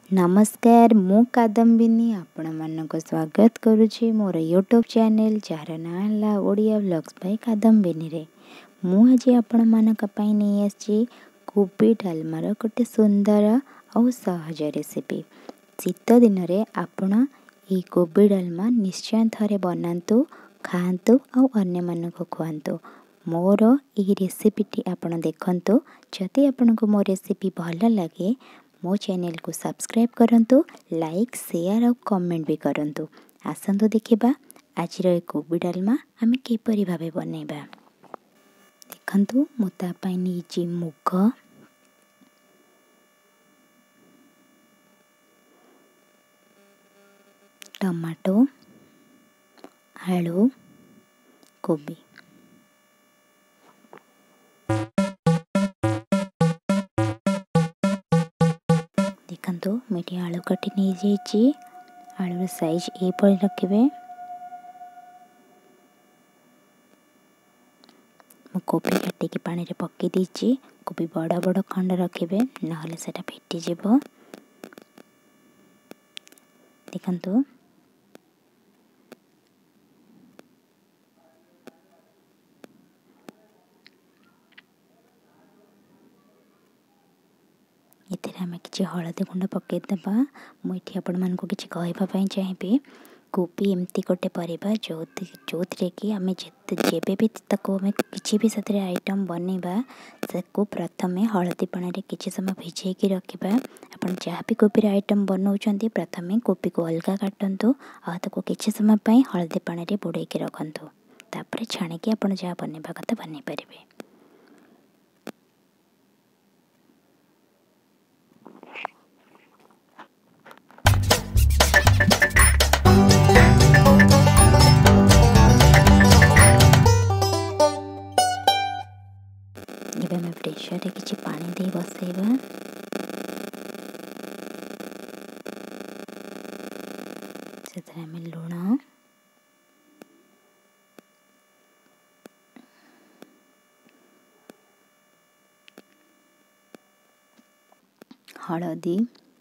नमस्कार मु कादम्बिनी आपण मानक स्वागत करुछि मोर यूट्यूब चैनल जार ना है ओडिया व्लॉग्स बाय कादम्बिनी रे। मु आज आपण मानक पई नै आछि कोबी डालमार गोटे सुंदर और सहज रेसिपी। शीत दिन रे आपण ई कोबी डालमा निश्चय थरे बनातु खातु और अन्य मानक खुआतु। मोर ई रेसिपीटी आपण देखंतु। जदि आपनको मो रेसिपी भल लगे मो चैनल को सब्सक्राइब करंतु, लाइक शेयर और कमेंट भी करंतु। आसंतु देखिबा आज कोबी डालमा आमे किपरि भाबे बनेबा। देखंतु मोता पई नीची मुग, टमाटो, आलू, कोबी। देखंतु मेटी आलू काटी नहीं जाइए। आलू साइज ए पर रखिबे। मु कोबी काटी के पानी रे पक्की दीची। कोबी बड़ा बड़ा खंड रखिबे नहले सेटा फेटी जेबो। देखंतु इथे आम कि हलदी गुंड पकईदेबा। मुझे आपण मान कि कहवाई चाहिए कोबी एमती गोटे परिबा जो कि आम जेबे भी किसी भी साथ आइटम बनइबा से प्रथम हलदी पानी रे किछि समय भिजेकी रखिबा। आपण जहाँ भी कोबी आइटम बनाउछंती प्रथम कोबी को अलगा काटंतु आ ताको किछि समय पई हलदी पानी रे बुड़ेकी रखंतु। तापर छाणिकी आपण जहाँ बनइबा कथा बनै परिबे। प्रेशर रे किछि पानी दे बसेबा। सेतरे में लूण, हलदी,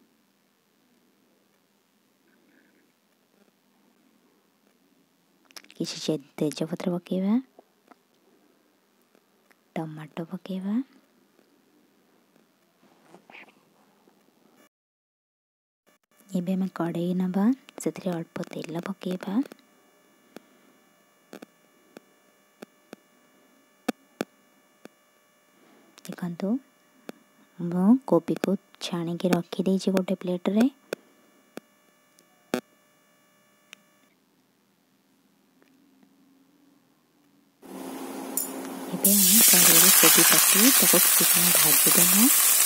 किछि तेजपत्र पकेबा, टमाटो पकेबा, एबे में कड़ाई नबा सेतरे अल्प तेल पकेबा। देखंतु मो कोबी को छाणी के रखी देछि गोटे प्लेट रे। एबे हम कड़ाई रे कोबी पकी ताको किछि समय भाजी देना।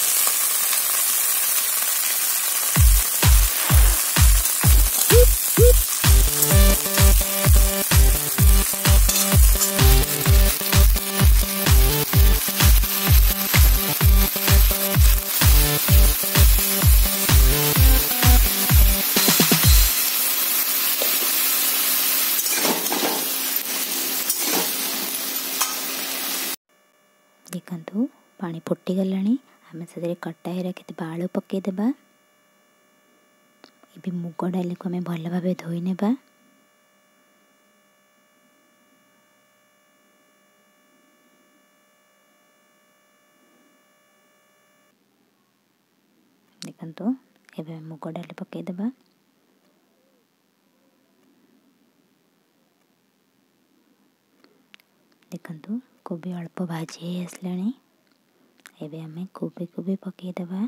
देखंतु पानी फुटी गलानी। आमे से कटाई रखि आलू पकई देबा। एबे मुग डाली को हमें भल भाबे धोई नेबा। देखंतु एबे मुग डाली पकई देबा। देखंतु कोबी अल्प भाजी आसलानी। एबे हमें कोबी को भी पकई देबा।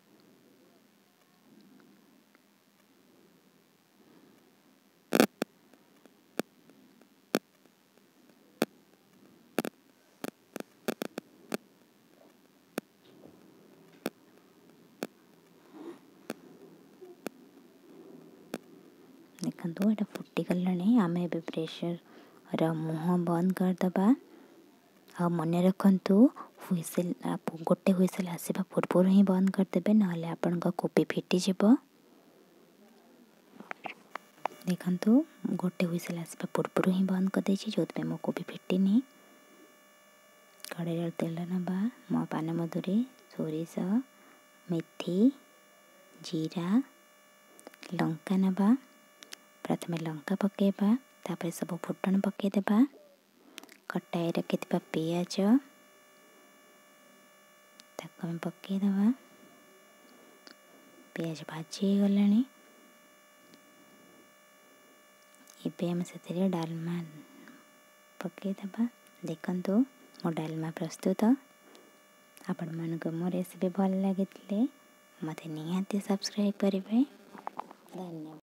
देखंतु एटा फुटी गलानी। आमे एबे प्रेशर रा मुंह बंद कर दबा। आ मन रखंतु हुइसेल गोटे हुइसेल आसीबा पूर्व ही बंद कर देबे नहले आपन को कोबी फेटी जेबो। देखंतु गोटे हुइसेल आसीबा पूर्व ही बंद कर देछि जोत पे मो कोबी फेटीनी। कड़ाई रे तेल नबा। मो पान मधुरी, सोरिष, मेथी, जीरा लंका नबा प्रथमे लंका पकेबा तापर सब फुटण पकेदेबा कटाई रखिथिबा पियाज ताको हम पकेदेबा पियाज भाजी गलानी एबे हम सेतिरे डालमा पकेदेबा देखंतु मो डालमा प्रस्तुत आपण मानको मो रेसिपी भल लागितले मते निहाती सब्सक्राइब करिवे धन्यवाद।